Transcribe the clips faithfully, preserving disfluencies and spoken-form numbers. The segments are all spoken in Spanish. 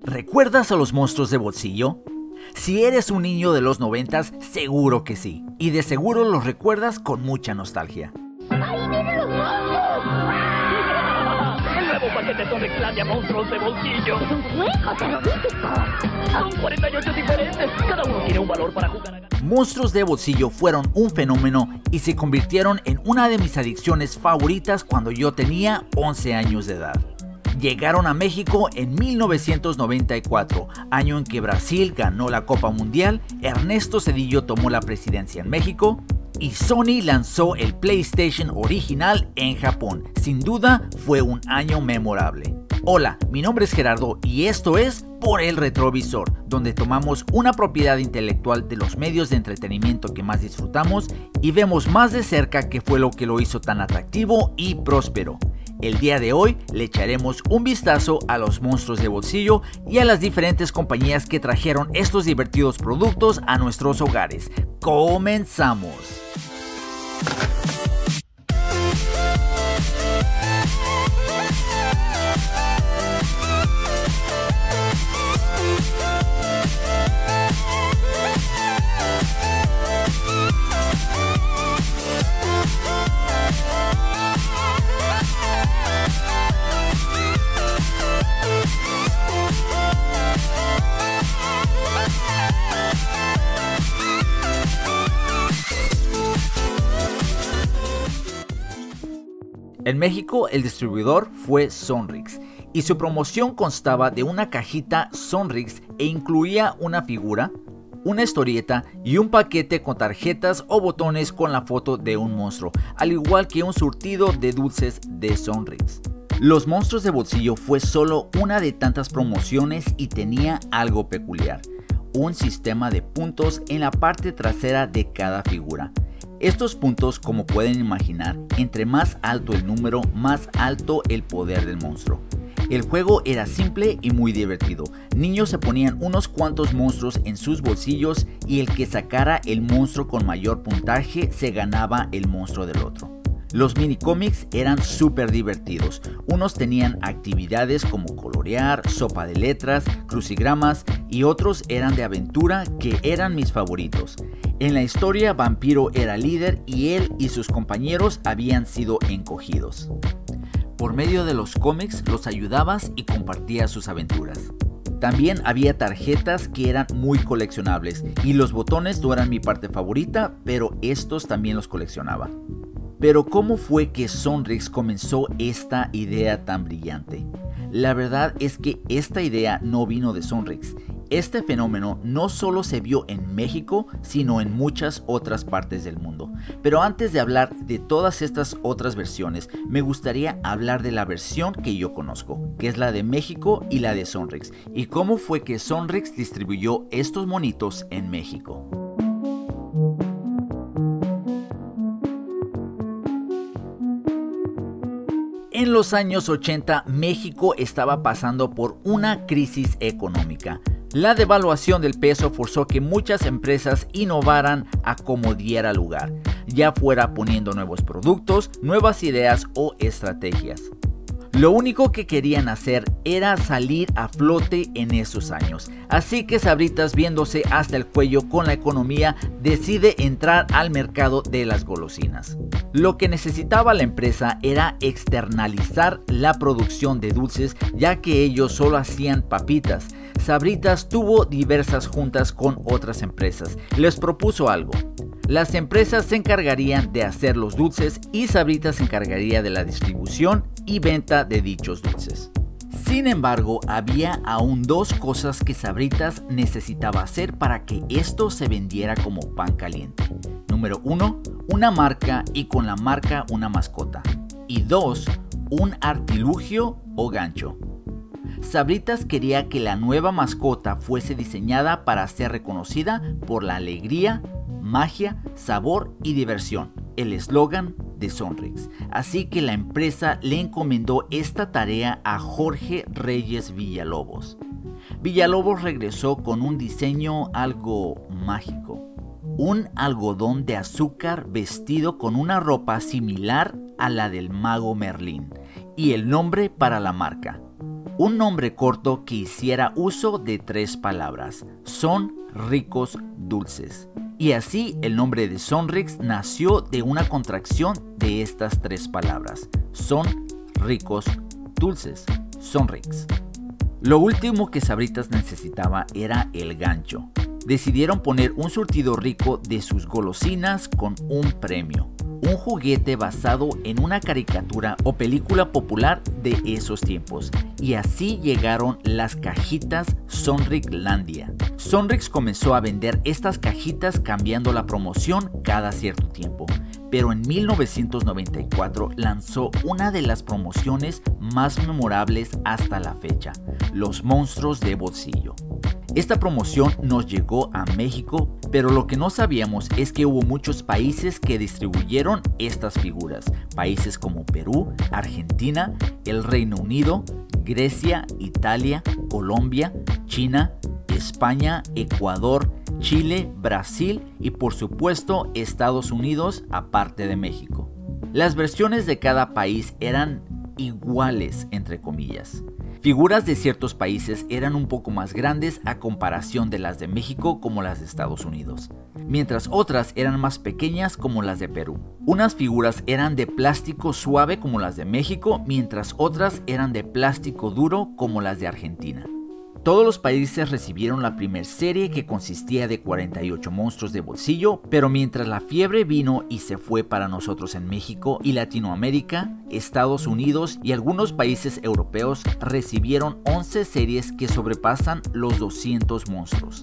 ¿Recuerdas a los monstruos de bolsillo? Si eres un niño de los noventas, seguro que sí. Y de seguro los recuerdas con mucha nostalgia. ¡Ahí vienen los monstruos! El nuevo paquete Sonrixlandia Monstruos de Bolsillo. ¡Es un juego terrorífico! Son cuarenta y ocho diferentes. Cada uno tiene un valor para jugar a ganar. Monstruos de bolsillo fueron un fenómeno y se convirtieron en una de mis adicciones favoritas cuando yo tenía once años de edad. Llegaron a México en mil novecientos noventa y cuatro, año en que Brasil ganó la Copa Mundial, Ernesto Zedillo tomó la presidencia en México y Sony lanzó el PlayStation original en Japón. Sin duda, fue un año memorable. Hola, mi nombre es Gerardo y esto es Por el Retrovisor, donde tomamos una propiedad intelectual de los medios de entretenimiento que más disfrutamos y vemos más de cerca qué fue lo que lo hizo tan atractivo y próspero. El día de hoy le echaremos un vistazo a los monstruos de bolsillo y a las diferentes compañías que trajeron estos divertidos productos a nuestros hogares. ¡Comenzamos! En México, el distribuidor fue Sonrix y su promoción constaba de una cajita Sonrix e incluía una figura, una historieta y un paquete con tarjetas o botones con la foto de un monstruo, al igual que un surtido de dulces de Sonrix. Los monstruos de bolsillo fue solo una de tantas promociones y tenía algo peculiar: un sistema de puntos en la parte trasera de cada figura. Estos puntos, como pueden imaginar, entre más alto el número, más alto el poder del monstruo. El juego era simple y muy divertido. Niños se ponían unos cuantos monstruos en sus bolsillos y el que sacara el monstruo con mayor puntaje se ganaba el monstruo del otro. Los mini cómics eran súper divertidos. Unos tenían actividades como colorear, sopa de letras, crucigramas y otros eran de aventura que eran mis favoritos. En la historia, Vampiro era líder y él y sus compañeros habían sido encogidos. Por medio de los cómics los ayudabas y compartías sus aventuras. También había tarjetas que eran muy coleccionables y los botones no eran mi parte favorita, pero estos también los coleccionaba. Pero ¿cómo fue que Sonrix comenzó esta idea tan brillante? La verdad es que esta idea no vino de Sonrix. Este fenómeno no solo se vio en México, sino en muchas otras partes del mundo. Pero antes de hablar de todas estas otras versiones, me gustaría hablar de la versión que yo conozco, que es la de México y la de Sonrix, y cómo fue que Sonrix distribuyó estos monitos en México. En los años ochenta, México estaba pasando por una crisis económica. La devaluación del peso forzó que muchas empresas innovaran a como diera lugar, ya fuera poniendo nuevos productos, nuevas ideas o estrategias. Lo único que querían hacer era salir a flote en esos años. Así que Sabritas, viéndose hasta el cuello con la economía, decide entrar al mercado de las golosinas. Lo que necesitaba la empresa era externalizar la producción de dulces, ya que ellos solo hacían papitas. Sabritas tuvo diversas juntas con otras empresas. Les propuso algo. Las empresas se encargarían de hacer los dulces y Sabritas se encargaría de la distribución y venta de dichos dulces. Sin embargo, había aún dos cosas que Sabritas necesitaba hacer para que esto se vendiera como pan caliente. Número uno, una marca y con la marca una mascota. Y dos, un artilugio o gancho. Sabritas quería que la nueva mascota fuese diseñada para ser reconocida por la alegría, magia, sabor y diversión, el eslogan de Sonrix. Así que la empresa le encomendó esta tarea a Jorge Reyes Villalobos. Villalobos regresó con un diseño algo mágico. Un algodón de azúcar vestido con una ropa similar a la del mago Merlín y el nombre para la marca: un nombre corto que hiciera uso de tres palabras: son ricos dulces. Y así el nombre de Sonrix nació de una contracción de estas tres palabras: son ricos dulces, Sonrix. Lo último que Sabritas necesitaba era el gancho. Decidieron poner un surtido rico de sus golosinas con un premio, un juguete basado en una caricatura o película popular de esos tiempos, y así llegaron las cajitas Sonrixlandia. Sonrix comenzó a vender estas cajitas cambiando la promoción cada cierto tiempo, pero en mil novecientos noventa y cuatro lanzó una de las promociones más memorables hasta la fecha: los monstruos de bolsillo. Esta promoción nos llegó a México, pero lo que no sabíamos es que hubo muchos países que distribuyeron estas figuras. Países como Perú, Argentina, el Reino Unido, Grecia, Italia, Colombia, China, España, Ecuador, Chile, Brasil y por supuesto Estados Unidos, aparte de México. Las versiones de cada país eran iguales, entre comillas. Figuras de ciertos países eran un poco más grandes a comparación de las de México como las de Estados Unidos, mientras otras eran más pequeñas como las de Perú. Unas figuras eran de plástico suave como las de México, mientras otras eran de plástico duro como las de Argentina. Todos los países recibieron la primera serie, que consistía de cuarenta y ocho monstruos de bolsillo, pero mientras la fiebre vino y se fue para nosotros en México y Latinoamérica, Estados Unidos y algunos países europeos recibieron once series que sobrepasan los doscientos monstruos.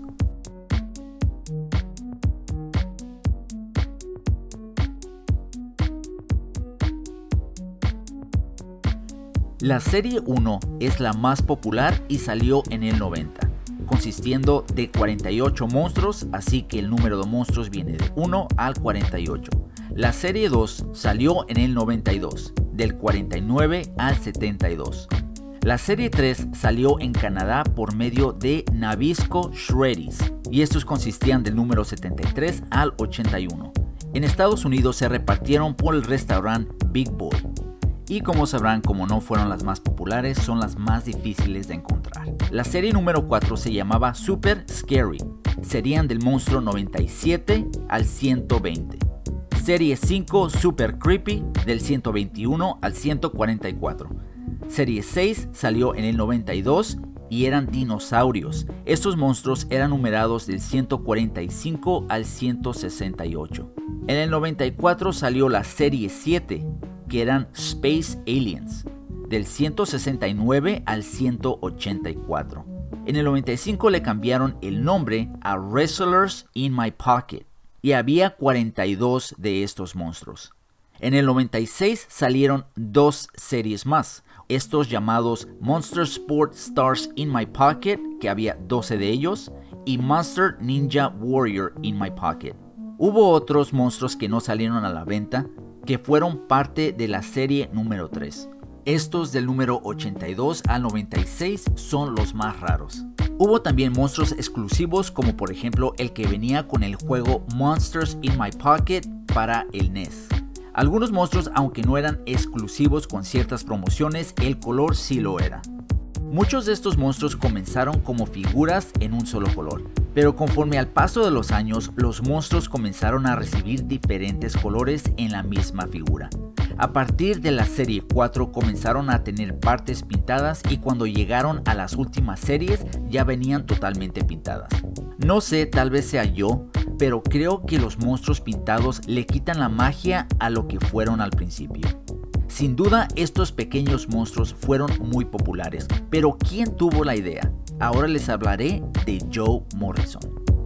La serie uno es la más popular y salió en el noventa, consistiendo de cuarenta y ocho monstruos, así que el número de monstruos viene de uno al cuarenta y ocho. La serie dos salió en el noventa y dos, del cuarenta y nueve al setenta y dos. La serie tres salió en Canadá por medio de Nabisco Shreddies, y estos consistían del número setenta y tres al ochenta y uno. En Estados Unidos se repartieron por el restaurante Big Boy. Y como sabrán, como no fueron las más populares, son las más difíciles de encontrar. La serie número cuatro se llamaba Super Scary. Serían del monstruo noventa y siete al ciento veinte. Serie cinco Super Creepy, del ciento veintiuno al ciento cuarenta y cuatro. Serie seis salió en el noventa y dos y eran dinosaurios. Estos monstruos eran numerados del ciento cuarenta y cinco al ciento sesenta y ocho. En el noventa y cuatro salió la serie siete, que eran Space Aliens, del ciento sesenta y nueve al ciento ochenta y cuatro. En el noventa y cinco le cambiaron el nombre a Wrestlers in My Pocket, y había cuarenta y dos de estos monstruos. En el noventa y seis salieron dos series más, estos llamados Monster Sport Stars in My Pocket, que había doce de ellos, y Monster Ninja Warrior in My Pocket. Hubo otros monstruos que no salieron a la venta, que fueron parte de la serie número tres. Estos del número ochenta y dos al noventa y seis son los más raros. Hubo también monstruos exclusivos, como por ejemplo el que venía con el juego Monsters in My Pocket para el N E S. Algunos monstruos, aunque no eran exclusivos con ciertas promociones, el color sí lo era. Muchos de estos monstruos comenzaron como figuras en un solo color, pero conforme al paso de los años, los monstruos comenzaron a recibir diferentes colores en la misma figura. A partir de la serie cuatro comenzaron a tener partes pintadas, y cuando llegaron a las últimas series ya venían totalmente pintadas. No sé, tal vez sea yo, pero creo que los monstruos pintados le quitan la magia a lo que fueron al principio. Sin duda, estos pequeños monstruos fueron muy populares, pero ¿quién tuvo la idea? Ahora les hablaré de Joe Morrison.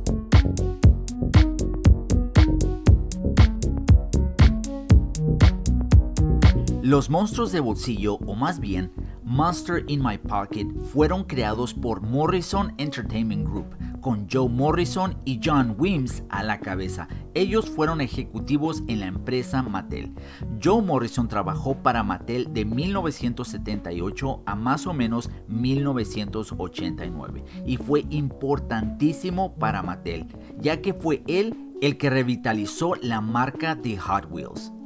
Los monstruos de bolsillo, o más bien Monster in My Pocket, fueron creados por Morrison Entertainment Group, con Joe Morrison y John Williams a la cabeza. Ellos fueron ejecutivos en la empresa Mattel. Joe Morrison trabajó para Mattel de mil novecientos setenta y ocho a más o menos mil novecientos ochenta y nueve, y fue importantísimo para Mattel, ya que fue él el que revitalizó la marca de Hot Wheels.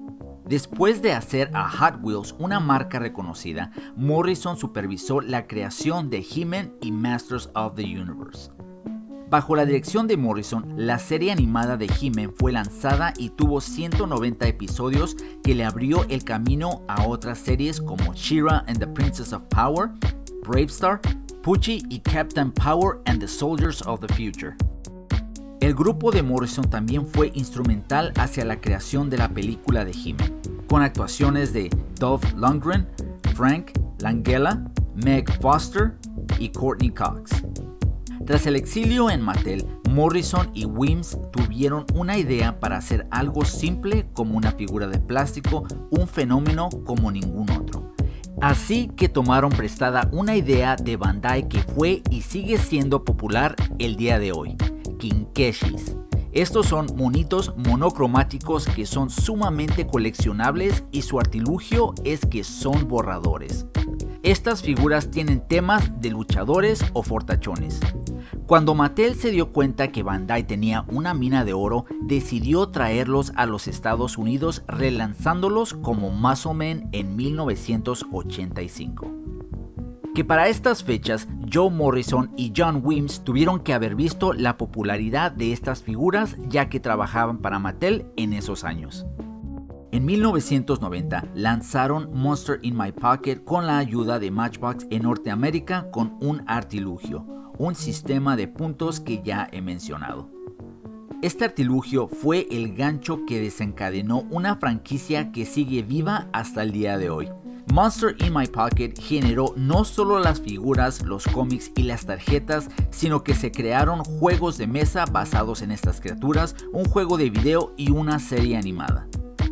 Después de hacer a Hot Wheels una marca reconocida, Morrison supervisó la creación de He-Man y Masters of the Universe. Bajo la dirección de Morrison, la serie animada de He-Man fue lanzada y tuvo ciento noventa episodios que le abrió el camino a otras series como She-Ra and the Princess of Power, Bravestar, Poochie y Captain Power and the Soldiers of the Future. El grupo de Morrison también fue instrumental hacia la creación de la película de He-Man, con actuaciones de Dolph Lundgren, Frank Langella, Meg Foster y Courtney Cox. Tras el exilio en Mattel, Morrison y Weems tuvieron una idea para hacer algo simple como una figura de plástico, un fenómeno como ningún otro. Así que tomaron prestada una idea de Bandai que fue y sigue siendo popular el día de hoy: Kinkeshis. Estos son monitos monocromáticos que son sumamente coleccionables y su artilugio es que son borradores. Estas figuras tienen temas de luchadores o fortachones. Cuando Mattel se dio cuenta que Bandai tenía una mina de oro, decidió traerlos a los Estados Unidos relanzándolos como Muscle Man en mil novecientos ochenta y cinco. Que para estas fechas, Joe Morrison y John Weems tuvieron que haber visto la popularidad de estas figuras ya que trabajaban para Mattel en esos años. En mil novecientos noventa lanzaron Monster in My Pocket con la ayuda de Matchbox en Norteamérica con un artilugio, un sistema de puntos que ya he mencionado. Este artilugio fue el gancho que desencadenó una franquicia que sigue viva hasta el día de hoy. Monster in My Pocket generó no solo las figuras, los cómics y las tarjetas, sino que se crearon juegos de mesa basados en estas criaturas, un juego de video y una serie animada.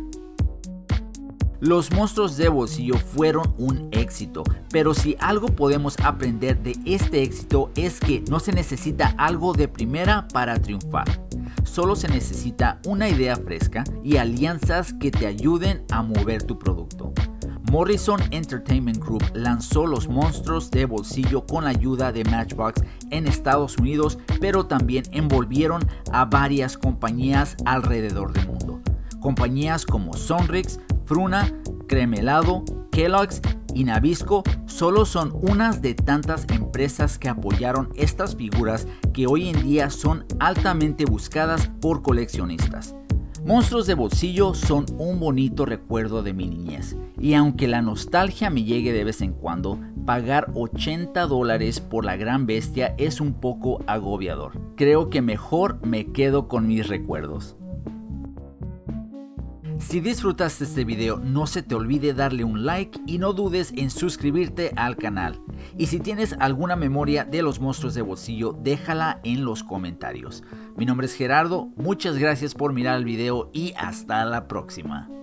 Los monstruos de bolsillo fueron un éxito, pero si algo podemos aprender de este éxito es que no se necesita algo de primera para triunfar. Solo se necesita una idea fresca y alianzas que te ayuden a mover tu producto. Morrison Entertainment Group lanzó los monstruos de bolsillo con la ayuda de Matchbox en Estados Unidos, pero también envolvieron a varias compañías alrededor del mundo. Compañías como Sonrix, Fruna, Cremelado, Kellogg's y Nabisco solo son unas de tantas empresas que apoyaron estas figuras que hoy en día son altamente buscadas por coleccionistas. Monstruos de bolsillo son un bonito recuerdo de mi niñez, y aunque la nostalgia me llegue de vez en cuando, pagar ochenta dólares por la gran bestia es un poco agobiador. Creo que mejor me quedo con mis recuerdos. Si disfrutaste este video, no se te olvide darle un like y no dudes en suscribirte al canal. Y si tienes alguna memoria de los monstruos de bolsillo, déjala en los comentarios. Mi nombre es Gerardo, muchas gracias por mirar el video y hasta la próxima.